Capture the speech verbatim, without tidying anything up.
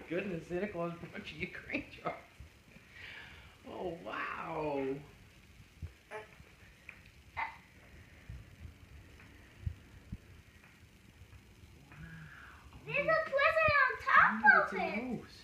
goodness, Santa Claus brought you your cream jar. Oh, wow. There's a present on top of it.